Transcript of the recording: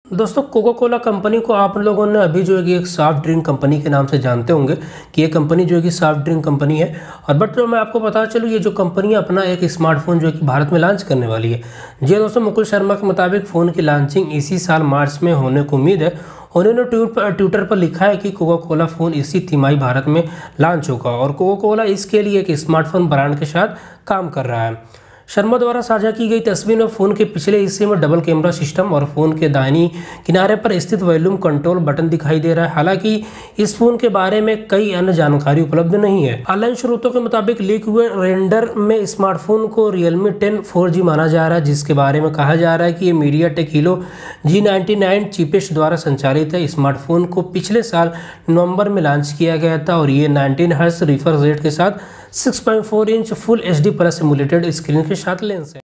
दोस्तों Coca Cola company को आप लोगों ने अभी जो है कि एक सॉफ्ट ड्रिंक कंपनी के नाम से जानते होंगे कि ये कंपनी जो है कि सॉफ्ट ड्रिंक कंपनी है। और बट मैं आपको बता चलूँ, ये जो कंपनी अपना एक स्मार्टफोन जो है कि भारत में लॉन्च करने वाली है। जी दोस्तों, मुकुल शर्मा के मुताबिक फ़ोन की लॉन्चिंग इसी साल मार्च में होने को उम्मीद है। उन्होंने ट्विटर पर लिखा है कि कोका कोला फ़ोन इसी तिमाही भारत में लॉन्च होगा और कोका कोला इसके लिए एक स्मार्टफोन ब्रांड के साथ काम कर रहा है। शर्मा द्वारा साझा की गई तस्वीर में फ़ोन के पिछले हिस्से में डबल कैमरा सिस्टम और फ़ोन के दाहिनी किनारे पर स्थित वॉल्यूम कंट्रोल बटन दिखाई दे रहा है। हालांकि इस फ़ोन के बारे में कई अन्य जानकारी उपलब्ध नहीं है। ऑनलाइन स्रोतों के मुताबिक लीक हुए रेंडर में स्मार्टफोन को Realme 10 4G माना जा रहा है, जिसके बारे में कहा जा रहा है कि ये MediaTek Helio G99 चिपेस्ट द्वारा संचालित है। स्मार्टफोन को पिछले साल नवंबर में लॉन्च किया गया था और ये 19 हर्ट्ज रिफ्रेश रेट के साथ 6.4 inch full HD plus emulated screen के साथ लेंस है।